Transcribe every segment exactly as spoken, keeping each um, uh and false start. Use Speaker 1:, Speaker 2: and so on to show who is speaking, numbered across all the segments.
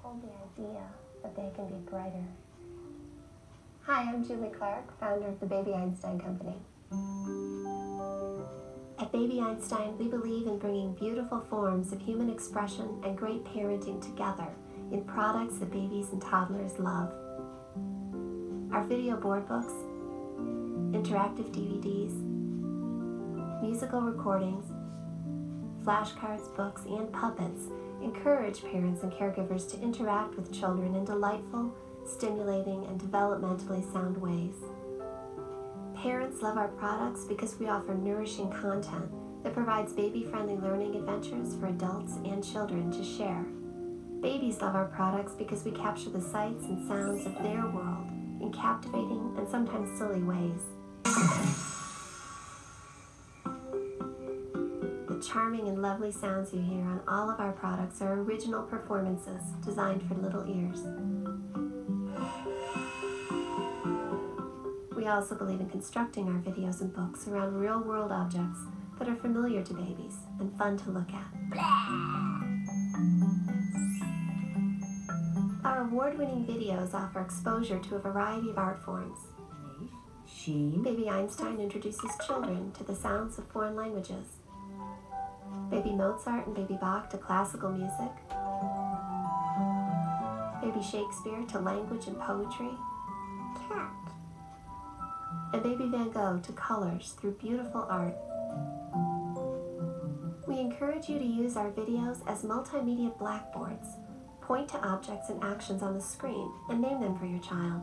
Speaker 1: hold the idea that they can be brighter. Hi, I'm Julie Clark, founder of the Baby Einstein Company. At Baby Einstein, we believe in bringing beautiful forms of human expression and great parenting together in products that babies and toddlers love. Our video board books, interactive D V Ds, musical recordings, flashcards, books, and puppets encourage parents and caregivers to interact with children in delightful, stimulating, and developmentally sound ways. Parents love our products because we offer nourishing content that provides baby-friendly learning adventures for adults and children to share. Babies love our products because we capture the sights and sounds of their world in captivating and sometimes silly ways. The charming and lovely sounds you hear on all of our products are original performances designed for little ears. We also believe in constructing our videos and books around real-world objects that are familiar to babies and fun to look at. Our award-winning videos offer exposure to a variety of art forms. Baby Einstein introduces children to the sounds of foreign languages. Baby Mozart and Baby Bach to classical music. Baby Shakespeare to language and poetry. Cat. And Baby Van Gogh to colors through beautiful art. We encourage you to use our videos as multimedia blackboards. Point to objects and actions on the screen and name them for your child.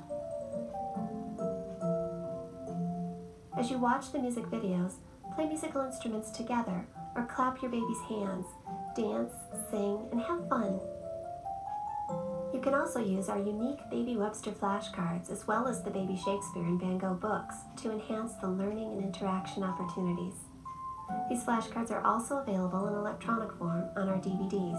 Speaker 1: As you watch the music videos, play musical instruments together or clap your baby's hands, dance, sing, and have fun. You can also use our unique Baby Webster flashcards as well as the Baby Shakespeare and Van Gogh books to enhance the learning and interaction opportunities. These flashcards are also available in electronic form on our D V Ds.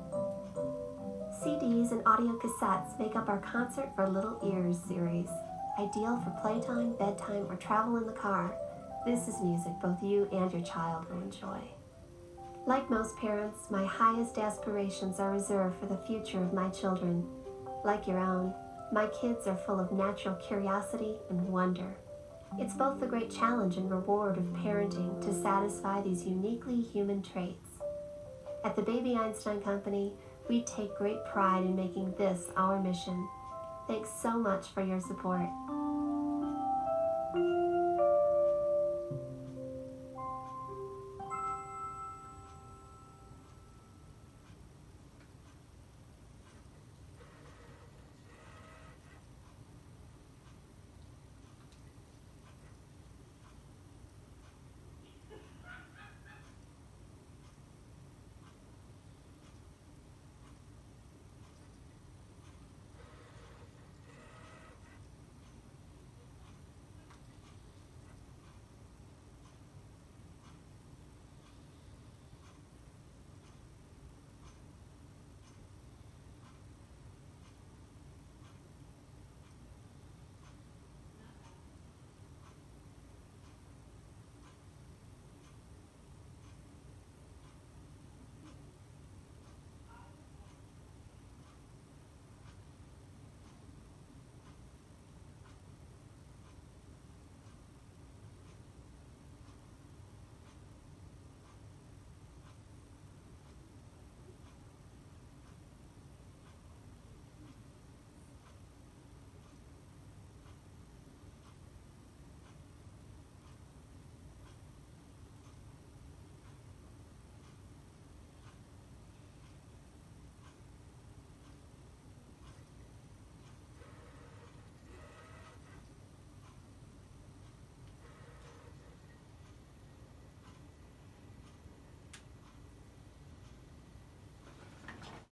Speaker 1: C Ds and audio cassettes make up our Concert for Little Ears series. Ideal for playtime, bedtime, or travel in the car, this is music both you and your child will enjoy. Like most parents, my highest aspirations are reserved for the future of my children. Like your own, my kids are full of natural curiosity and wonder. It's both the great challenge and reward of parenting to satisfy these uniquely human traits. At the Baby Einstein Company, we take great pride in making this our mission. Thanks so much for your support.